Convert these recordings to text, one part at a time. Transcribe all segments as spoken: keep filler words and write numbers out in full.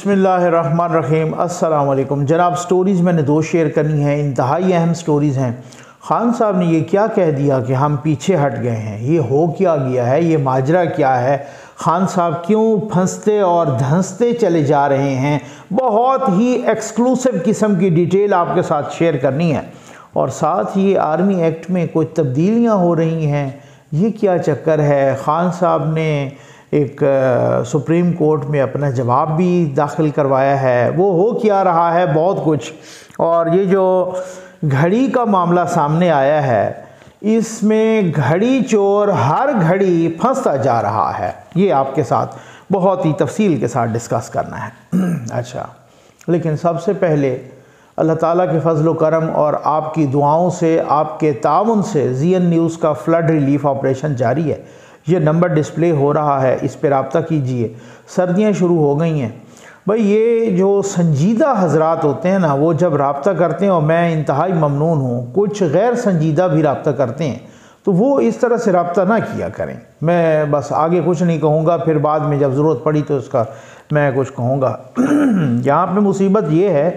बिस्मिल्लाहिर्रहमानिर्रहीम। अस्सलाम वालेकुम जनाब। स्टोरीज़ मैंने दो शेयर करनी है, इंतहाई अहम स्टोरीज़ हैं। ख़ान साहब ने ये क्या कह दिया कि हम पीछे हट गए हैं, ये हो क्या गया है, ये माजरा क्या है, ख़ान साहब क्यों फंसते और धंसते चले जा रहे हैं। बहुत ही एक्सक्लूसिव किस्म की डिटेल आपके साथ शेयर करनी है। और साथ ही आर्मी एक्ट में कुछ तब्दीलियाँ हो रही हैं, ये क्या चक्कर है। ख़ान साहब ने एक सुप्रीम कोर्ट में अपना जवाब भी दाखिल करवाया है, वो हो क्या रहा है बहुत कुछ। और ये जो घड़ी का मामला सामने आया है, इसमें घड़ी चोर हर घड़ी फंसता जा रहा है, ये आपके साथ बहुत ही तफसील के साथ डिस्कस करना है। अच्छा, लेकिन सबसे पहले अल्लाह ताला के फजल व करम और आपकी दुआओं से, आपके ताउन से जी एन न्यूज़ का फ्लड रिलीफ ऑपरेशन जारी है। ये नंबर डिस्प्ले हो रहा है, इस पर रब्ता कीजिए। सर्दियाँ शुरू हो गई हैं भाई, ये जो संजीदा हजरात होते हैं ना, वो जब रब्ता करते हैं, और मैं इंतहाई ममनून हूँ, कुछ गैर संजीदा भी रब्ता करते हैं, तो वो इस तरह से रब्ता ना किया करें। मैं बस आगे कुछ नहीं कहूँगा, फिर बाद में जब ज़रूरत पड़ी तो उसका मैं कुछ कहूँगा। यहाँ पे मुसीबत ये है,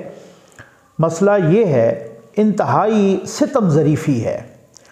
मसला ये है, इंतहाई सितम ज़रीफ़ी है।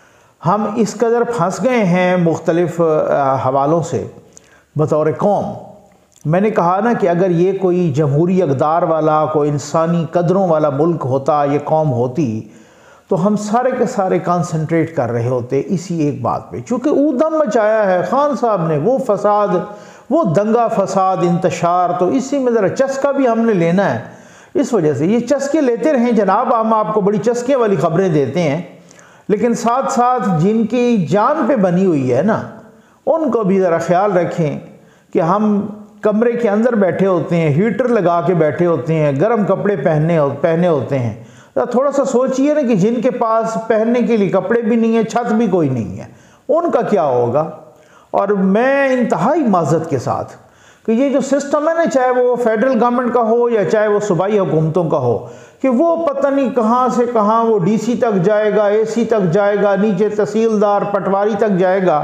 हम इस कदर फंस गए हैं मुख्तलिफ़ हवालों से बतौर कौम। मैंने कहा ना कि अगर ये कोई जमहूरी अक़दार वाला, कोई इंसानी कदरों वाला मुल्क होता, ये कौम होती, तो हम सारे के सारे कंसंट्रेट कर रहे होते इसी एक बात पे। चूँकि ऊधम मचाया है ख़ान साहब ने, वो फसाद, वो दंगा फसाद, इंतशार, तो इसी में ज़रा चस्का भी हमने लेना है। इस वजह से ये चस्के लेते रहें जनाब, हम आपको बड़ी चस्के वाली ख़बरें देते हैं, लेकिन साथ साथ जिनकी जान पे बनी हुई है ना, उनको भी ज़रा ख्याल रखें कि हम कमरे के अंदर बैठे होते हैं, हीटर लगा के बैठे होते हैं, गर्म कपड़े पहनने पहने होते हैं। तो थोड़ा सा सोचिए ना कि जिनके पास पहनने के लिए कपड़े भी नहीं है, छत भी कोई नहीं है, उनका क्या होगा। और मैं इंतहाई माज़रत के साथ कि ये जो सिस्टम है ना, चाहे वो फेडरल गवर्नमेंट का हो या चाहे वो सूबाई हुकूमतों का हो, कि वो पता नहीं कहाँ से कहाँ वो डीसी तक जाएगा, एसी तक जाएगा, नीचे तहसीलदार पटवारी तक जाएगा।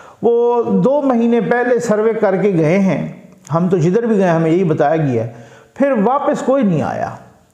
वो दो महीने पहले सर्वे करके गए हैं, हम तो जिधर भी गए हमें यही बताया गया है, फिर वापस कोई नहीं आया।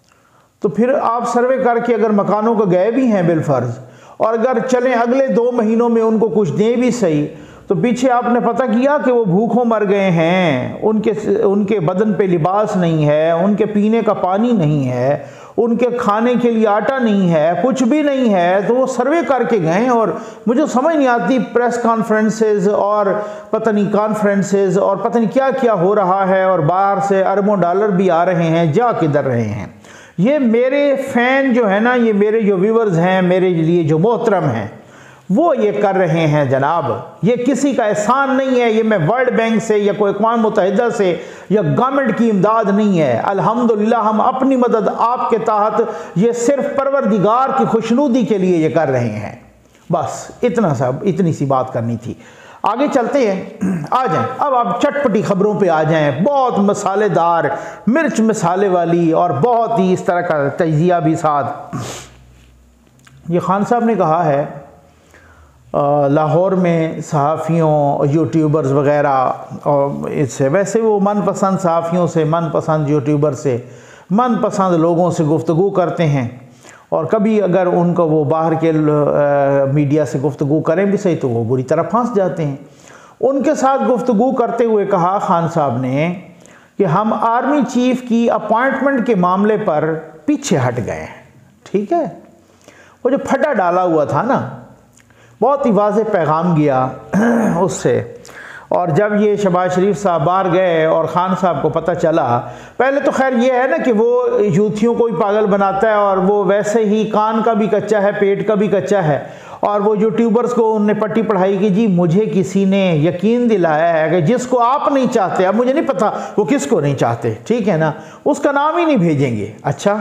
तो फिर आप सर्वे करके अगर मकानों को गए भी हैं बिलफर्ज, और अगर चलें अगले दो महीनों में उनको कुछ दें भी सही, तो पीछे आपने पता किया कि वो भूखों मर गए हैं, उनके उनके बदन पे लिबास नहीं है, उनके पीने का पानी नहीं है, उनके खाने के लिए आटा नहीं है, कुछ भी नहीं है। तो वो सर्वे करके गए, और मुझे समझ नहीं आती प्रेस कॉन्फ्रेंसेस और पता नहीं कॉन्फ्रेंसेस और पता नहीं क्या क्या हो रहा है, और बाहर से अरबों डॉलर भी आ रहे हैं, जा किधर रहे हैं। ये मेरे फ़ैन जो है ना, ये मेरे जो व्यूवर्स हैं, मेरे लिए जो मोहतरम हैं, वो ये कर रहे हैं जनाब। ये किसी का एहसान नहीं है, ये मैं वर्ल्ड बैंक से या कोई अक़वाम मुत्तहिदा से या गवर्नमेंट की इमदाद नहीं है। अल्हम्दुलिल्लाह हम अपनी मदद आपके तहत, ये सिर्फ परवरदिगार की खुशनुदी के लिए ये कर रहे हैं। बस इतना सा, इतनी सी बात करनी थी। आगे चलते हैं, आ जाएं अब आप चटपटी खबरों पे आ जाएं, बहुत मसालेदार, मिर्च मसाले वाली, और बहुत ही इस तरह का तजिया भी साथ। ये ख़ान साहब ने कहा है लाहौर में सहाफ़ियों, यूट्यूबर्स वग़ैरह, और इससे वैसे वो मनपसंद सहाफ़ियों से, मनपसंद यूट्यूबर से, मनपसंद लोगों से गुफ्तगू करते हैं। और कभी अगर उनको वो बाहर के आ, मीडिया से गुफ्तगू करें भी सही, तो वो बुरी तरह फंस जाते हैं। उनके साथ गुफ्तगू करते हुए कहा ख़ान साहब ने कि हम आर्मी चीफ़ की अपॉइंटमेंट के मामले पर पीछे हट गए हैं। ठीक है, वो जो फटा डाला हुआ था ना, बहुत ही वाज़े पैगाम गया उससे। और जब ये शहबाज शरीफ साहब बाहर गए और ख़ान साहब को पता चला, पहले तो खैर ये है ना कि वो यूथियों को ही पागल बनाता है, और वो वैसे ही कान का भी कच्चा है, पेट का भी कच्चा है। और वो यूट्यूबर्स को उनने पट्टी पढ़ाई कि जी मुझे किसी ने यकीन दिलाया है कि जिसको आप नहीं चाहते, अब मुझे नहीं पता वो किसको नहीं चाहते, ठीक है ना, उसका नाम ही नहीं भेजेंगे। अच्छा,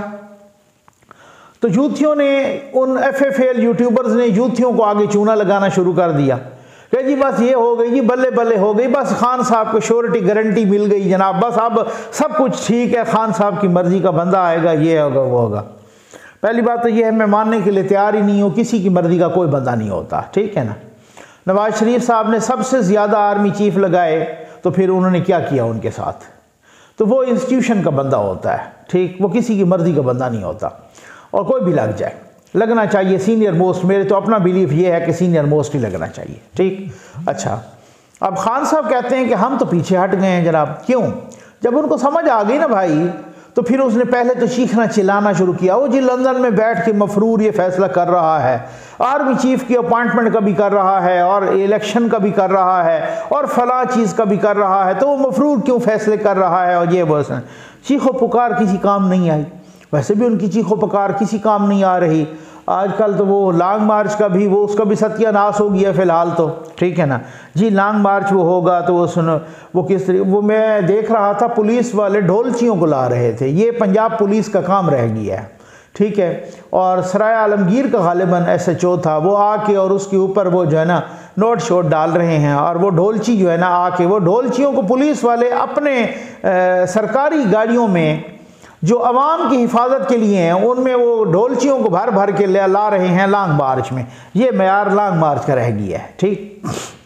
तो यूथियों ने, उन एफ एफ एल यूट्यूबर्स ने यूथियों को आगे चूना लगाना शुरू कर दिया कि जी बस ये हो गई, जी बल्ले बल्ले हो गई, बस ख़ान साहब को श्योरिटी गारंटी मिल गई जनाब, बस अब सब कुछ ठीक है, ख़ान साहब की मर्ज़ी का बंदा आएगा, ये होगा वो होगा। पहली बात तो ये है, मैं मानने के लिए तैयार ही नहीं हूँ, किसी की मर्ज़ी का कोई बंदा नहीं होता, ठीक है ना। नवाज शरीफ साहब ने सबसे ज़्यादा आर्मी चीफ लगाए, तो फिर उन्होंने क्या किया उनके साथ, तो वो इंस्टीट्यूशन का बंदा होता है, ठीक, वो किसी की मर्ज़ी का बंदा नहीं होता। और कोई भी लग जाए, लगना चाहिए सीनियर मोस्ट, मेरे तो अपना बिलीफ ये है कि सीनियर मोस्ट ही लगना चाहिए, ठीक। अच्छा, अब खान साहब कहते हैं कि हम तो पीछे हट गए हैं जनाब। क्यों? जब उनको समझ आ गई ना भाई, तो फिर उसने पहले तो चीखना चिल्लाना शुरू किया, वो जी लंदन में बैठ के मफरूर ये फैसला कर रहा है, आर्मी चीफ की अपॉइंटमेंट का भी कर रहा है और इलेक्शन का भी कर रहा है और फला चीज़ का भी कर रहा है, तो वो मफरूर क्यों फैसले कर रहा है। और ये बस चीखो पुकार किसी काम नहीं आई। वैसे भी उनकी चीखो पुकार किसी काम नहीं आ रही। आजकल तो वो लॉन्ग मार्च का भी, वो उसका भी सत्यानाश हो गया फ़िलहाल तो, ठीक है ना जी। लॉन्ग मार्च वो होगा तो वो सुनो वो किस तरीके, वो मैं देख रहा था पुलिस वाले ढोलचियों को ला रहे थे। ये पंजाब पुलिस का काम रह गया है, ठीक है। और सराय आलमगीर का गालिबन एस एच ओ था, वो आके और उसके ऊपर वो जो है ना नोट शोट डाल रहे हैं। और वो ढोलची जो है ना आके, वो ढोलचियों को पुलिस वाले अपने आ, सरकारी गाड़ियों में जो अवाम की हिफाजत के लिए हैं, उनमें वो ढोलचियों को भर भर के ला रहे हैं लॉन्ग मार्च में। ये मयार लॉन्ग मार्च का रह गया है, ठीक।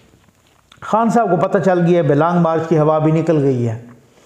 खान साहब को पता चल गया है लॉन्ग मार्च की हवा भी निकल गई है।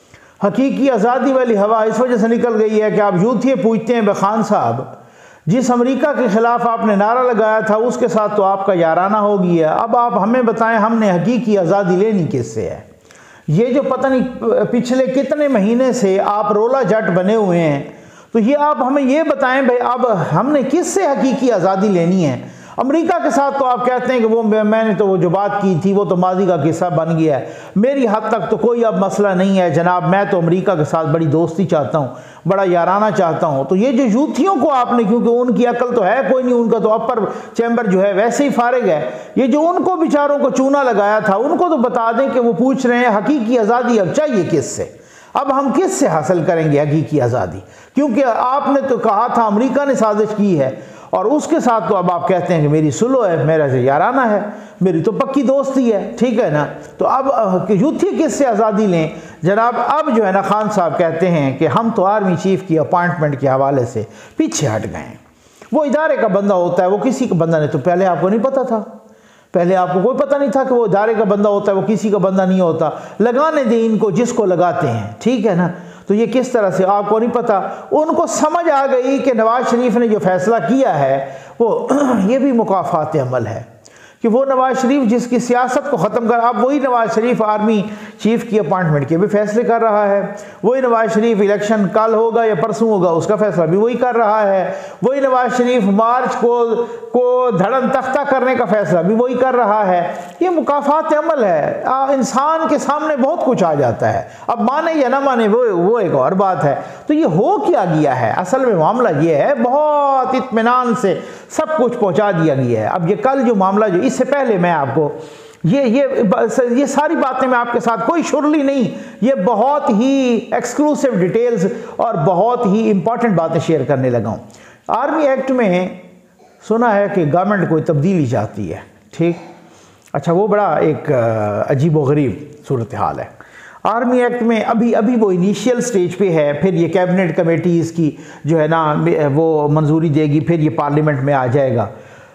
हकीकी आज़ादी वाली हवा इस वजह से निकल गई है कि आप यूथ ये पूछते हैं खान साहब, जिस अमेरिका के ख़िलाफ़ आपने नारा लगाया था उसके साथ तो आपका याराना हो गया, अब आप हमें बताएं हमने हकीकी आज़ादी लेनी किससे है। ये जो पता नहीं पिछले कितने महीने से आप रोला जट बने हुए हैं, तो ये आप हमें ये बताएं भाई अब हमने किससे हकीकी आज़ादी लेनी है। अमेरिका के साथ तो आप कहते हैं कि वो मैंने तो वो जो बात की थी वो तो माजी का किस्सा बन गया है। मेरी हद तक तो कोई अब मसला नहीं है जनाब, मैं तो अमेरिका के साथ बड़ी दोस्ती चाहता हूँ, बड़ा याराना चाहता हूँ। तो ये जो यूथियों को आपने, क्योंकि उनकी अकल तो है कोई नहीं, उनका तो अपर चैम्बर जो है वैसे ही फारिग है, ये जो उनको बेचारों को चूना लगाया था उनको तो बता दें कि वो पूछ रहे हैं हकीकी आज़ादी अब चाहिए किससे, अब हम किस से हासिल करेंगे हकीकी आज़ादी। क्योंकि आपने तो कहा था अमेरिका ने साजिश की है और उसके साथ तो अब आप कहते हैं कि मेरी सुलो है, मेरा से याराना है, मेरी तो पक्की दोस्ती है, ठीक है ना। तो अब यूथी किससे आज़ादी लें जनाब। अब जो है ना खान साहब कहते हैं कि हम तो आर्मी चीफ की अपॉइंटमेंट के हवाले से पीछे हट गए हैं। वो इदारे का बंदा होता है, वो किसी का बंदा नहीं। तो पहले आपको नहीं पता था, पहले आपको कोई पता नहीं था कि वो इदारे का बंदा होता है, वो किसी का बंदा नहीं होता। लगाने दें इनको जिसको लगाते हैं, ठीक है ना। तो ये किस तरह से आपको नहीं पता, उनको समझ आ गई कि नवाज शरीफ ने जो फैसला किया है वो ये भी मुकाफात अमल है कि वो नवाज शरीफ जिसकी सियासत को ख़त्म कर, अब वही नवाज शरीफ आर्मी चीफ की अपॉइंटमेंट के भी फैसले कर रहा है, वही नवाज शरीफ इलेक्शन कल होगा या परसों होगा उसका फैसला भी वही कर रहा है, वही नवाज शरीफ मार्च को को धड़न तख्ता करने का फैसला भी वही कर रहा है। ये मुकाफात अमल है, आ, इंसान के सामने बहुत कुछ आ जाता है, अब माने या ना माने वो वो एक और बात है। तो ये हो क्या गया है, असल में मामला ये है बहुत इत्मीनान से सब कुछ पहुंचा दिया गया है। अब ये कल जो मामला, जो इससे पहले मैं आपको ये ये ये सारी बातें मैं आपके साथ कोई शुरली नहीं, ये बहुत ही एक्सक्लूसिव डिटेल्स और बहुत ही इंपॉर्टेंट बातें शेयर करने लगा हूँ। आर्मी एक्ट में सुना है कि गवर्नमेंट कोई तब्दीली चाहती है, ठीक। अच्छा, वो बड़ा एक अजीब व गरीब सूरत हाल है। आर्मी एक्ट में अभी अभी वो इनिशियल स्टेज पे है, फिर ये कैबिनेट कमेटी इसकी जो है ना वो मंजूरी देगी, फिर ये पार्लियामेंट में आ जाएगा।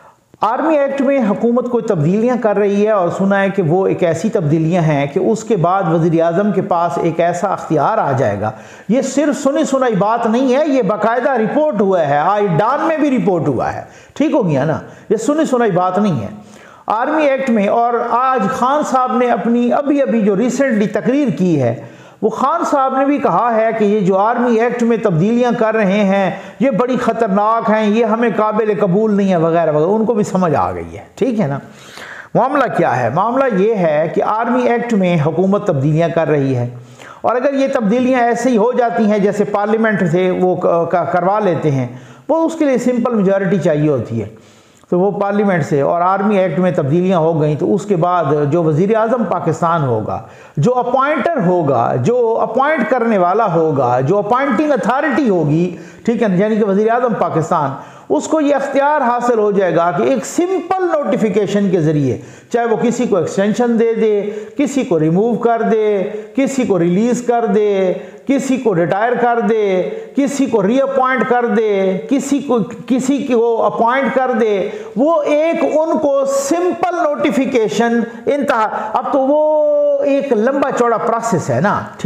आर्मी एक्ट में हुकूमत कोई तब्दीलियां कर रही है और सुना है कि वो एक ऐसी तब्दीलियां हैं कि उसके बाद वज़ीर आज़म के पास एक ऐसा अख्तियार आ जाएगा। ये सिर्फ सुनी सुनाई बात नहीं है, ये बाकायदा रिपोर्ट हुआ है, आईडान में भी रिपोर्ट हुआ है, ठीक हो गया ना, ये सुनी सुनाई बात नहीं है। आर्मी एक्ट में, और आज खान साहब ने अपनी अभी अभी जो रिसेंटली तकरीर की है, वो खान साहब ने भी कहा है कि ये जो आर्मी एक्ट में तब्दीलियां कर रहे हैं ये बड़ी ख़तरनाक हैं, ये हमें काबिल कबूल नहीं है वगैरह वगैरह, उनको भी समझ आ गई है, ठीक है ना। मामला क्या है, मामला ये है कि आर्मी एक्ट में हुकूमत तब्दीलियां कर रही है और अगर ये तब्दीलियां ऐसे ही हो जाती हैं जैसे पार्लियामेंट से वो करवा लेते हैं, वो उसके लिए सिंपल मेजॉरिटी चाहिए होती है, तो वो पार्लियामेंट से और आर्मी एक्ट में तब्दीलियां हो गई, तो उसके बाद जो वज़ीर आज़म पाकिस्तान होगा, जो अपॉइंटर होगा, जो अपॉइंट करने वाला होगा, जो अपॉइंटिंग अथॉरिटी होगी, ठीक है, यानी कि वज़ीर आज़म पाकिस्तान, उसको ये अख्तियार हासिल हो जाएगा कि एक सिंपल नोटिफिकेशन के ज़रिए, चाहे वो किसी को एक्सटेंशन दे दे, किसी को रिमूव कर दे, किसी को रिलीज़ कर दे, किसी को रिटायर कर दे, किसी को रीअपॉइंट कर दे, किसी को किसी को अपॉइंट कर दे, वो एक उनको सिंपल नोटिफिकेशन इंतहा। अब तो वो एक लंबा चौड़ा प्रोसेस है ना, ठीक।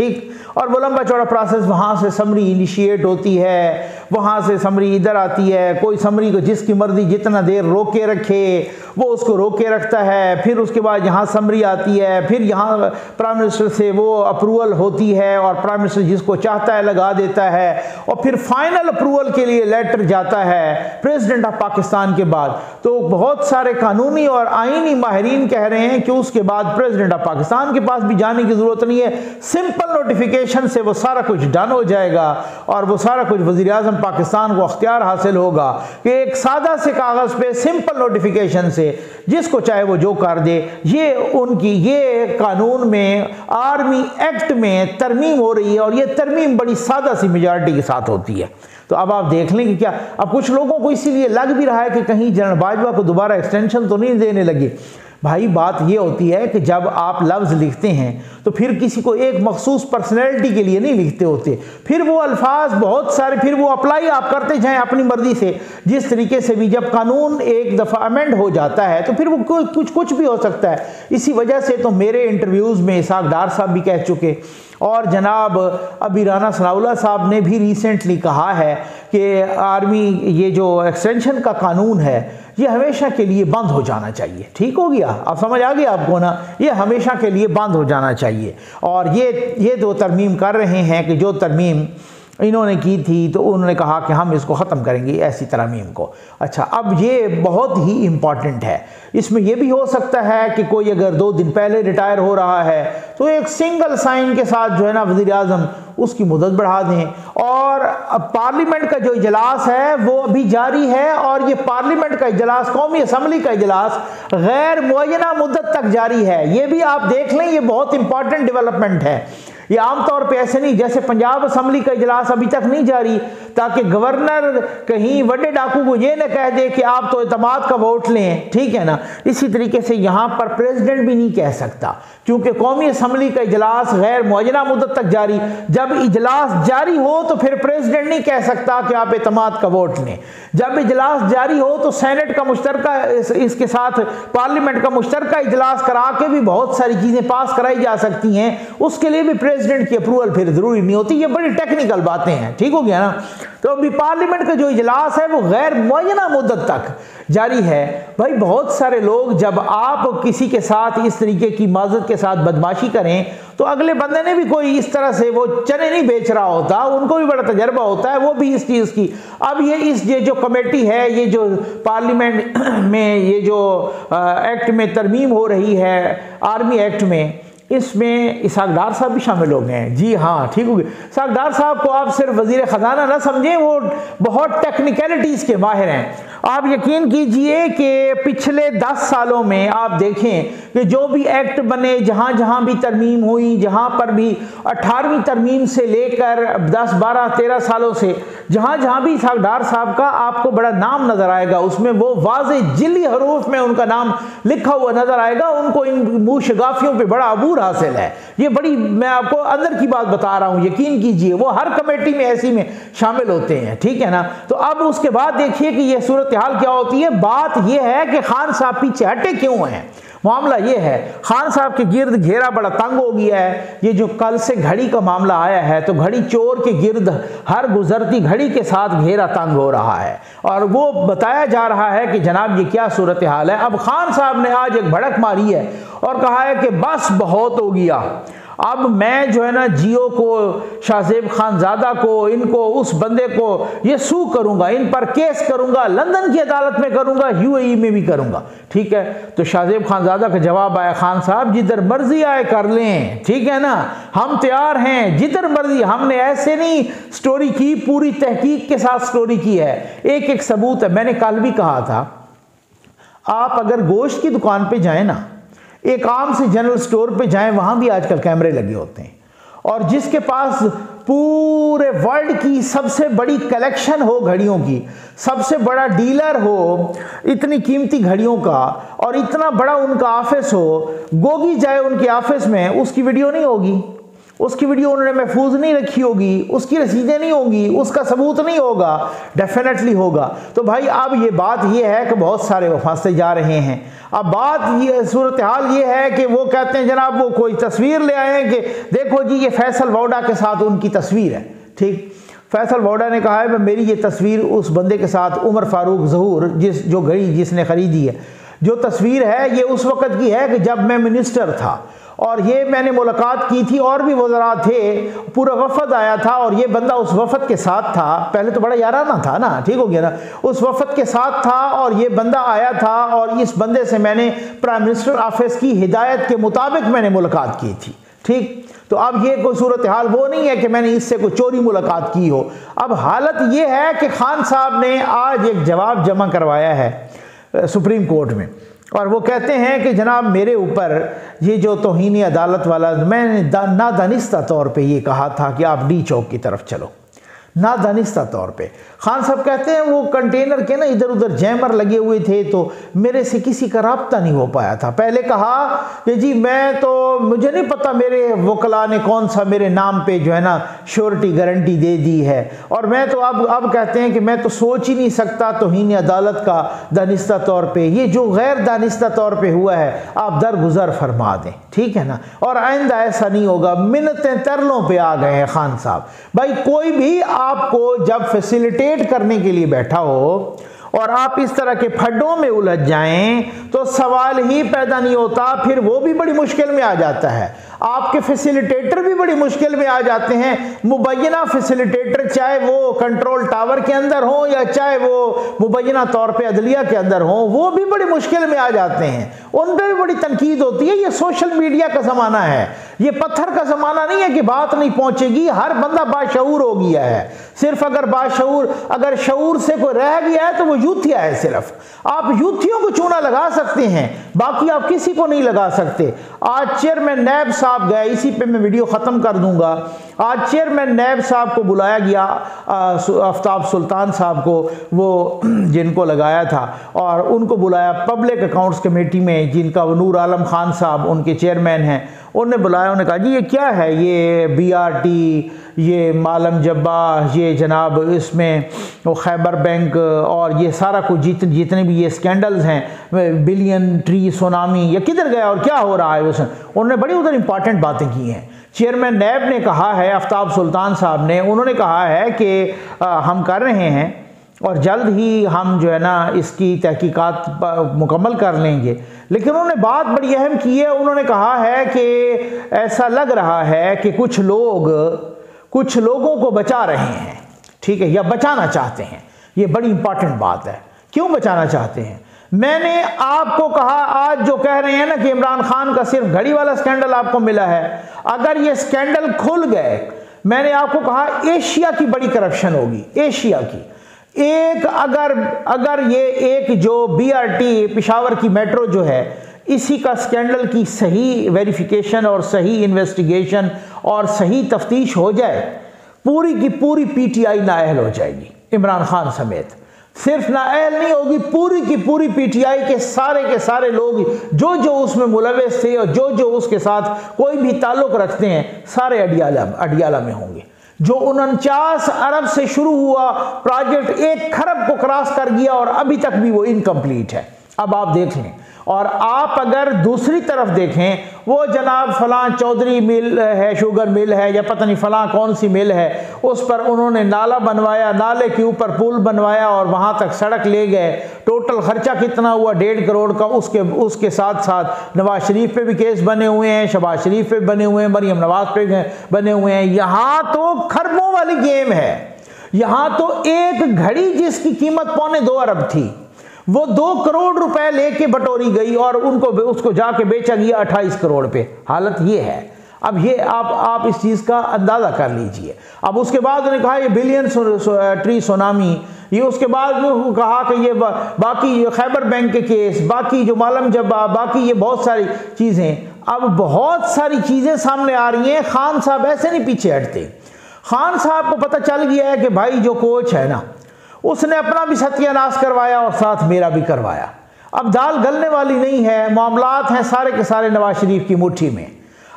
और वो लंबा चौड़ा प्रोसेस, वहाँ से समरी इनिशिएट होती है, वहाँ से समरी इधर आती है, कोई समरी को जिसकी मर्जी जितना देर रोक के रखे वो उसको रोक के रखता है, फिर उसके बाद यहाँ समरी आती है, फिर यहाँ प्राइम मिनिस्टर से वो अप्रूवल होती है और प्राइम मिनिस्टर जिसको चाहता है लगा देता है, और फिर फाइनल अप्रूवल के लिए लेटर जाता है प्रेसिडेंट ऑफ पाकिस्तान के बाद। तो बहुत सारे कानूनी और आईनी माहिरीन कह रहे हैं कि उसके बाद प्रेसिडेंट ऑफ पाकिस्तान के पास भी जाने की ज़रूरत नहीं है, सिंपल नोटिफिकेशन से वो सारा कुछ डन हो जाएगा और वो सारा कुछ वज़ीर आज़म पाकिस्तान को अख्तियार हासिल होगा कि एक सादा से कागज़ पे सिंपल नोटिफिकेशन से जिसको चाहे वो जो कर दे। ये उनकी ये कानून में आर्मी एक्ट में तरमीम हो रही है और ये तरमीम बड़ी सादा सी मेजॉरिटी के साथ होती है। तो अब आप देख लें कि क्या अब कुछ लोगों को इसीलिए लग भी रहा है कि कहीं जनरल बाजवा को दोबारा एक्सटेंशन तो नहीं देने लगे। भाई बात ये होती है कि जब आप लफ्ज़ लिखते हैं तो फिर किसी को एक मखसूस पर्सनैलिटी के लिए नहीं लिखते होते, फिर वो अल्फाज बहुत सारे फिर वो अप्लाई आप करते जाएं अपनी मर्जी से। जिस तरीके से भी जब कानून एक दफ़ा अमेंड हो जाता है तो फिर वो कुछ कुछ भी हो सकता है। इसी वजह से तो मेरे इंटरव्यूज़ में इसाक डार साहब भी कह चुके और जनाब अभी राना सनाउल्लाह साहब ने भी रिसेंटली कहा है कि आर्मी ये जो एक्सटेंशन का कानून है ये हमेशा के लिए बंद हो जाना चाहिए। ठीक हो गया, आप समझ आ गया आपको ना, ये हमेशा के लिए बंद हो जाना चाहिए। और ये ये दो तरमीम कर रहे हैं कि जो तरमीम इन्होंने की थी तो उन्होंने कहा कि हम इसको ख़त्म करेंगे ऐसी तरमीम को। अच्छा, अब ये बहुत ही इम्पॉर्टेंट है, इसमें यह भी हो सकता है कि कोई अगर दो दिन पहले रिटायर हो रहा है तो एक सिंगल साइन के साथ जो है ना वज़ीर आज़म उसकी मुद्दत बढ़ा दें। और पार्लियामेंट का जो इजलास है वो अभी जारी है और ये पार्लियामेंट का इजलास, कौमी असम्बली का इजलास गैर मुअय्यना मुद्दत तक जारी है। ये भी आप देख लें, ये बहुत इंपॉर्टेंट डेवलपमेंट है। ये आमतौर पे ऐसे नहीं, जैसे पंजाब असम्बली का इजलास अभी तक नहीं जारी ताकि गवर्नर कहीं बड़े डाकू को ये न कह दे कि आप तो एतमाद का वोट लें, ठीक है ना। इसी तरीके से यहाँ पर प्रेसिडेंट भी नहीं कह सकता क्योंकि कौमी असम्बली का इजलास गैर मुअय्यना मुद्दत तक जारी। जब इजलास जारी हो तो फिर प्रेसिडेंट नहीं कह सकता कि आप एतमाद का वोट लें। जब इजलास जारी हो तो सेनेट का मुश्तरका इस, इसके साथ पार्लियामेंट का मुश्तरका इजलास करा के भी बहुत सारी चीज़ें पास कराई जा सकती हैं, उसके लिए भी प्रेसिडेंट की अप्रूवल फिर ज़रूरी नहीं होती। ये बड़ी टेक्निकल बातें हैं, ठीक हो गया ना। तो अभी पार्लियामेंट का जो इजलास है वो गैर मुअय्यना मुद्दत तक जारी है। भाई बहुत सारे लोग, जब आप किसी के साथ इस तरीके की माजरत के साथ बदमाशी करें तो अगले बंदे ने भी कोई इस तरह से वो चने नहीं बेच रहा होता, उनको भी बड़ा तजर्बा होता है, वो भी इस चीज़ की। अब ये इस ये जो कमेटी है, ये जो पार्लियामेंट में ये जो एक्ट में तरमीम हो रही है आर्मी एक्ट में, इसमें इसाक डार साहब भी शामिल हो गए हैं। जी हाँ, ठीक हो गया। इसाक डार साहब को आप सिर्फ वजीर ख़जाना ना समझें, वो बहुत टेक्निकलिटीज़ के माहिर हैं। आप यकीन कीजिए कि पिछले दस सालों में आप देखें कि जो भी एक्ट बने, जहाँ जहाँ भी तरमीम हुई, जहाँ पर भी अठारहवीं तरमीम से लेकर दस बारह तेरह सालों से जहाँ जहाँ भी इसाक डार साहब का आपको बड़ा नाम नज़र आएगा, उसमें वो वाज़ेह जिली हरूफ में उनका नाम लिखा हुआ नज़र आएगा। उनको इन मुँह शगाफियों पर बड़ा अबूर हासिल है। ये बड़ी, मैं आपको अंदर की बात बता रहा हूँ, यकीन कीजिए वो हर कमेटी में ऐसी में शामिल होते हैं, ठीक है ना। तो अब उसके बाद देखिए कि ये सूरत हाल क्या होती है। बात यह है कि खान साहब पीछे हटे क्यों हैं। मामला ये है, खान साहब के गिर्द घेरा बड़ा तंग हो गया है। ये जो कल से घड़ी का मामला आया है तो घड़ी चोर के गिर्द हर गुजरती घड़ी के साथ घेरा तंग हो रहा है और वो बताया जा रहा है कि जनाब ये क्या सूरत हाल है। अब खान साहब ने आज एक भड़क मारी है और कहा है कि बस बहुत हो गया, अब मैं जो है ना जियो को, शाहजेब खानजादा को, इनको उस बंदे को ये सू करूंगा, इन पर केस करूंगा, लंदन की अदालत में करूंगा, यूएई में भी करूंगा, ठीक है। तो शाहजेब खानजादा का जवाब आया, खान साहब जिधर मर्जी आए कर लें, ठीक है ना, हम तैयार हैं जिधर मर्जी। हमने ऐसे नहीं स्टोरी की, पूरी तहकीक के साथ स्टोरी की है, एक एक सबूत है। मैंने कल भी कहा था, आप अगर गोश्त की दुकान पे जाए ना, एक आम से जनरल स्टोर पे जाएं, वहां भी आजकल कैमरे लगे होते हैं, और जिसके पास पूरे वर्ल्ड की सबसे बड़ी कलेक्शन हो घड़ियों की, सबसे बड़ा डीलर हो इतनी कीमती घड़ियों का, और इतना बड़ा उनका ऑफिस हो, गोगी जाए उनके ऑफिस में, उसकी वीडियो नहीं होगी, उसकी वीडियो उन्होंने महफूज नहीं रखी होगी, उसकी रसीदें नहीं होंगी, उसका सबूत नहीं होगा, डेफिनेटली होगा। तो भाई अब ये बात ये है कि बहुत सारे वो फंसते जा रहे हैं। अब बात ये सूरत हाल ये है कि वो कहते हैं जनाब वो कोई तस्वीर ले आए हैं कि देखो जी ये फैसल वोडा के साथ उनकी तस्वीर है। ठीक, फैसल वोडा ने कहा है मेरी ये तस्वीर उस बंदे के साथ, उमर फारूक ज़हूर, जिस जो घड़ी जिसने ख़रीदी है, जो तस्वीर है ये उस वक़्त की है कि जब मैं मिनिस्टर था और ये मैंने मुलाकात की थी और भी वज़रा थे, पूरा वफद आया था और ये बंदा उस वफद के साथ था। पहले तो बड़ा याराना था ना, ठीक हो गया ना, उस वफद के साथ था और ये बंदा आया था और इस बंदे से मैंने प्राइम मिनिस्टर ऑफिस की हिदायत के मुताबिक मैंने मुलाकात की थी। ठीक, तो अब ये कोई सूरत हाल वो नहीं है कि मैंने इससे कोई चोरी मुलाकात की हो। अब हालत ये है कि खान साहब ने आज एक जवाब जमा करवाया है सुप्रीम कोर्ट में और वो कहते हैं कि जनाब मेरे ऊपर ये जो तौहीन अदालत वाला, मैंने नादानिस्ता तौर पे ये कहा था कि आप डी चौक की तरफ चलो, नादानिस्ता तौर पे। खान साहब कहते हैं वो कंटेनर के ना इधर उधर जैमर लगे हुए थे तो मेरे से किसी का राब्ता नहीं हो पाया था। पहले कहा कि जी मैं तो, मुझे नहीं पता मेरे वकला ने कौन सा मेरे नाम पे जो है ना श्योरिटी गारंटी दे दी है, और मैं तो अब अब कहते हैं कि मैं तो सोच ही नहीं सकता तौहीन अदालत का दानिस्ता तौर पे। ये जो गैर दानिस्ता तौर पे हुआ है आप दरगुजर फरमा दें, ठीक है ना, और आइंदा ऐसा नहीं होगा। मिन्नतें तरलों पे आ गए हैं खान साहब। भाई कोई भी आपको जब फैसिलिटेट करने के लिए बैठा हो और आप इस तरह के फड्डों में उलझ जाएं तो सवाल ही पैदा नहीं होता, फिर वो भी बड़ी मुश्किल में आ जाता है। आपके फैसिलिटेटर भी बड़ी मुश्किल में आ जाते हैं। मुबैना फैसिलिटेटर चाहे वो कंट्रोल टावर के अंदर हो या चाहे वो मुबैना तौर पे अदलिया के अंदर हो, वो भी बड़ी मुश्किल में आ जाते हैं, उन पर भी बड़ी तनकीद होती है। ये सोशल मीडिया का ज़माना है, ये पत्थर का ज़माना नहीं है कि बात नहीं पहुंचेगी। हर बंदा बाशऊर हो गया है। सिर्फ अगर बाशऊर अगर शऊर से कोई रह गया है तो वो यूथिया है। सिर्फ आप यूथियों को चूना लगा सकते हैं, बाकी आप किसी को नहीं लगा सकते। आज चेयरमैन नैब साहब गए, इसी पे मैं वीडियो ख़त्म कर दूंगा। आज चेयरमैन नैब साहब को बुलाया गया, आफ्ताब सुल्तान साहब को, वो जिनको लगाया था, और उनको बुलाया पब्लिक अकाउंट्स कमेटी में, जिनका नूर आलम खान साहब उनके चेयरमैन हैं। उन्होंने बुलाया, उन्होंने कहा जी ये क्या है, ये बी आर टी, ये मालम जब्बा, ये जनाब इसमें वो खैबर बैंक और ये सारा कुछ जित जितने भी ये स्कैंडल्स हैं, बिलियन ट्री सुनामी, ये किधर गया और क्या हो रहा है उसमें। उन्होंने बड़ी उधर इंपॉर्टेंट बातें की हैं। चेयरमैन नैब ने कहा है, आफ्ताब सुल्तान साहब ने, उन्होंने कहा है कि आ, हम कर रहे हैं और जल्द ही हम जो है ना इसकी तहकीकात मुकम्मल कर लेंगे। लेकिन उन्होंने बात बड़ी अहम की है। उन्होंने कहा है कि ऐसा लग रहा है कि कुछ लोग कुछ लोगों को बचा रहे हैं, ठीक है, या बचाना चाहते हैं। ये बड़ी इंपॉर्टेंट बात है। क्यों बचाना चाहते हैं? मैंने आपको कहा, आज जो कह रहे हैं ना कि इमरान खान का सिर्फ घड़ी वाला स्कैंडल आपको मिला है, अगर ये स्कैंडल खुल गए, मैंने आपको कहा एशिया की बड़ी करप्शन होगी, एशिया की। एक अगर अगर ये एक जो बी आर टी पेशावर की मेट्रो जो है, इसी का स्कैंडल की सही वेरिफिकेशन और सही इन्वेस्टिगेशन और सही तफ्तीश हो जाए, पूरी की पूरी पी टी आई नाअहल हो जाएगी, इमरान खान समेत। सिर्फ नाअहल नहीं होगी, पूरी की पूरी पी टी आई के सारे के सारे लोग जो जो उसमें मुलविस थे और जो जो उसके साथ कोई भी ताल्लुक रखते हैं, सारे अडियाला अडियाला में होंगे। जो उनचास अरब से शुरू हुआ प्रोजेक्ट एक खरब को क्रॉस कर गया और अभी तक भी वो इनकम्प्लीट है। अब आप देख लें। और आप अगर दूसरी तरफ देखें, वो जनाब फलां चौधरी मिल है, शुगर मिल है, या पता नहीं फलां कौन सी मिल है, उस पर उन्होंने नाला बनवाया, नाले के ऊपर पुल बनवाया और वहाँ तक सड़क ले गए। टोटल खर्चा कितना हुआ? डेढ़ करोड़ का। उसके उसके साथ साथ नवाज शरीफ पे भी केस बने हुए हैं, शहबाज शरीफ पे बने हुए हैं, मरियम नवाज पे बने हुए हैं। यहाँ तो खरबों वाली गेम है। यहाँ तो एक घड़ी जिसकी कीमत पौने दो अरब थी, वो दो करोड़ रुपए लेके बटोरी गई और उनको उसको जाके बेचा गया अट्ठाईस करोड़ पे। हालत ये है। अब ये आप आप इस चीज़ का अंदाज़ा कर लीजिए। अब उसके बाद उन्होंने कहा ये billion so, so, tree tsunami, ये उसके बाद कहा कि ये बा, बाकी खैबर बैंक के केस, बाकी जो मालम जब्बा, बाकी ये बहुत सारी चीज़ें, अब बहुत सारी चीज़ें सामने आ रही हैं। खान साहब ऐसे नहीं पीछे हटते। खान साहब को पता चल गया है कि भाई जो कोच है ना, उसने अपना भी सत्यानाश करवाया और साथ मेरा भी करवाया। अब दाल गलने वाली नहीं है, मामलात हैं सारे के सारे नवाज शरीफ की मुट्ठी में।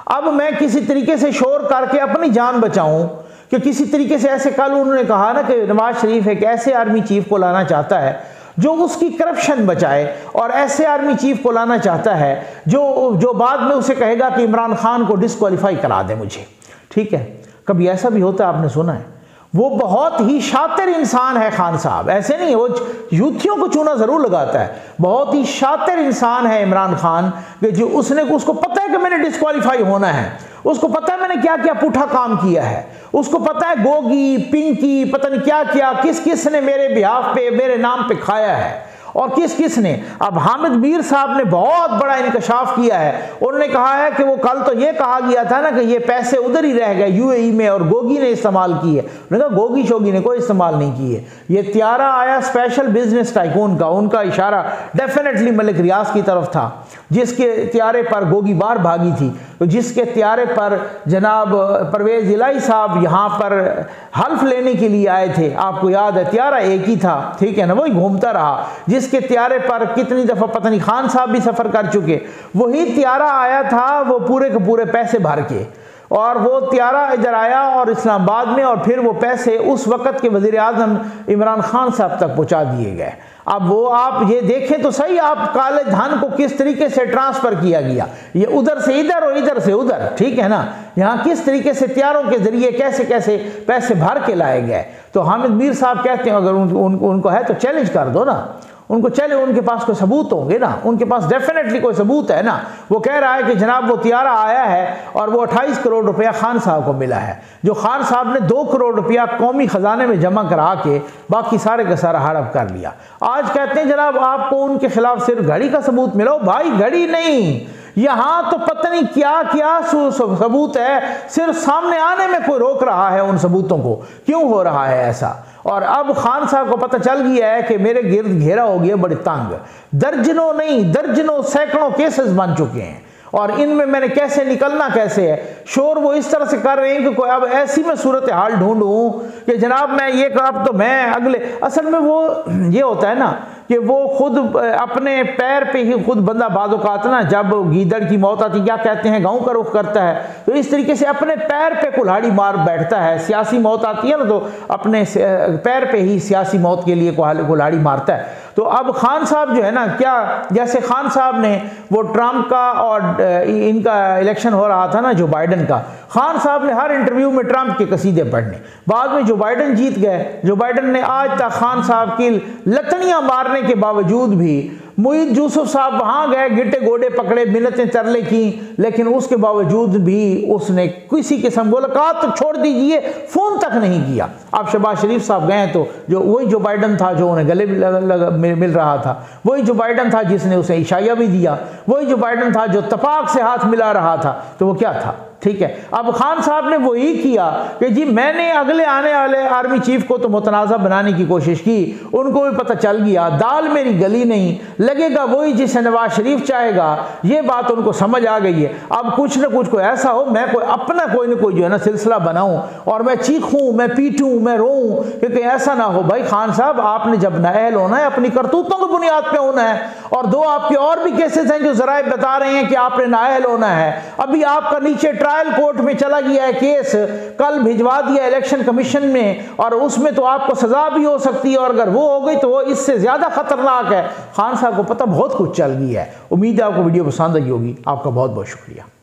अब मैं किसी तरीके से शोर करके अपनी जान बचाऊं कि किसी तरीके से ऐसे, कल उन्होंने कहा ना कि नवाज शरीफ एक ऐसे आर्मी चीफ को लाना चाहता है जो उसकी करप्शन बचाए, और ऐसे आर्मी चीफ को लाना चाहता है जो जो बाद में उसे कहेगा कि इमरान खान को डिस्क्वालीफाई करा दे मुझे। ठीक है, कभी ऐसा भी होता है, आपने सुना है? वो बहुत ही शातिर इंसान है खान साहब, ऐसे नहीं, वो यूथियों को चूना जरूर लगाता है। बहुत ही शातिर इंसान है इमरान खान कि जो उसने उसको पता है कि मैंने डिस्क्वालीफाई होना है, उसको पता है मैंने क्या क्या पुठा काम किया है, उसको पता है गोगी पिंकी पता नहीं क्या क्या किस किस ने मेरे बिहाफ पे मेरे नाम पे खाया है और किस किस ने। अब हामिद मीर साहब ने बहुत बड़ा इंकशाफ किया है। उन्होंने कहा है कि वो कल तो ये कहा गया था ना कि ये पैसे उधर ही रह गए यूएई में और गोगी ने इस्तेमाल किए। उन्होंने कहा गोगी शोगी ने कोई इस्तेमाल नहीं किए, ये त्यारा आया स्पेशल बिजनेस टाइकून का। उनका इशारा डेफिनेटली मलिक रियाज की तरफ था, जिसके त्यारे पर गोगी बार भागी थी, तो जिसके त्यारे पर जनाब परवेज इलाही साहब यहाँ पर हल्फ लेने के लिए आए थे। आपको याद है, त्यारा एक ही था, ठीक है ना, वही घूमता रहा। जिसके त्यारे पर कितनी दफ़ा पता नहीं खान साहब भी सफ़र कर चुके, वही त्यारा आया था, वो पूरे के पूरे पैसे भर के, और वो त्यारा इधर आया और इस्लामाबाद में, और फिर वो पैसे उस वक़्त के वज़ीर आज़म इमरान खान साहब तक पहुँचा दिए गए। अब वो आप ये देखें तो सही, आप काले धन को किस तरीके से ट्रांसफ़र किया गया, ये उधर से इधर और इधर से उधर, ठीक है ना, यहाँ किस तरीके से त्यारों के ज़रिए कैसे कैसे पैसे भर के लाए गए। तो हामिद मीर साहब कहते हैं अगर उन, उन, उनको है तो चैलेंज कर दो ना, उनको चले, उनके पास कोई सबूत होंगे ना, उनके पास डेफिनेटली कोई सबूत है ना। वो कह रहा है कि जनाब वो त्यारा आया है और वो अट्ठाईस करोड़ रुपया खान साहब को मिला है, जो खान साहब ने दो करोड़ रुपया कौमी खजाने में जमा करा के बाकी सारे का सारा हड़प कर लिया। आज कहते हैं जनाब आपको उनके खिलाफ सिर्फ घड़ी का सबूत मिला। भाई घड़ी नहीं, यहाँ तो पता नहीं क्या क्या सबूत है, सिर्फ सामने आने में कोई रोक रहा है उन सबूतों को। क्यों हो रहा है ऐसा? और अब खान साहब को पता चल गया है कि मेरे गिर्द घेरा हो गया बड़ी तंग, दर्जनों नहीं दर्जनों सैकड़ों केसेस बन चुके हैं और इनमें मैंने कैसे निकलना कैसे है। शोर वो इस तरह से कर रहे हैं कि कोई अब ऐसी मैं सूरत हाल ढूंढूं कि जनाब मैं ये अब तो मैं अगले, असल में वो ये होता है ना कि वो खुद अपने पैर पे ही खुद बंदा बाज़-औक़ात ना, जब गीदड़ की मौत आती क्या कहते हैं गांव का रुख करता है, तो इस तरीके से अपने पैर पे कुल्हाड़ी मार बैठता है। सियासी मौत आती है ना तो अपने पैर पे ही सियासी मौत के लिए कुल्हाड़ी मारता है। तो अब खान साहब जो है ना, क्या जैसे खान साहब ने वो ट्रंप का और इनका इलेक्शन हो रहा था ना जो बाइडन का, खान साहब ने हर इंटरव्यू में ट्रंप के कसीदे पढ़ने, बाद में जो बाइडन जीत गए, जो बाइडन ने आज तक खान साहब की लतड़ियां मारने के बावजूद भी, मुईद यूसुफ साहब वहां गए, गिट्टे गोडे पकड़े, मिन्नतें तरले की, लेकिन उसके बावजूद भी उसने किसी किस्म मुलाकात तो छोड़ दीजिए, फोन तक नहीं किया। अब शहबाज शरीफ साहब गए तो जो वही जो बाइडन था जो उन्हें गले लग, लग, मिल रहा था, वही जो बाइडन था जिसने उसे इशाया भी दिया, वही जो बाइडन था जो तपाक से हाथ मिला रहा था। तो वो क्या था? ठीक है, अब खान साहब ने वही किया कि जी मैंने अगले आने वाले आर्मी चीफ को तो मुतनाज़ा बनाने की कोशिश की, उनको भी पता चल गया दाल मेरी गली नहीं, लगेगा वही जिसे नवाज शरीफ चाहेगा, ये बात उनको समझ आ गई है। अब कुछ ना कुछ कोई ऐसा हो, मैं कोई अपना कोई ना कोई जो है ना सिलसिला बनाऊं और मैं चीखूं, मैं पीटूं, मैं रोऊं, क्योंकि ऐसा ना हो भाई खान साहब आपने जब नाअहल होना है अपनी करतूतों की बुनियाद पे होना है। और दो आपके और भी केसेस हैं जो जराए बता रहे हैं कि आपने नाअहल होना है। अभी आपका नीचे ट्रायल कोर्ट में चला गया है केस, कल भिजवा दिया इलेक्शन कमीशन में, और उसमें तो आपको सजा भी हो सकती है, और अगर वो हो गई तो वो इससे ज्यादा खतरनाक है। खान साहब को पता बहुत कुछ चल गया है। उम्मीद है आपको वीडियो पसंद आई होगी। आपका बहुत बहुत शुक्रिया।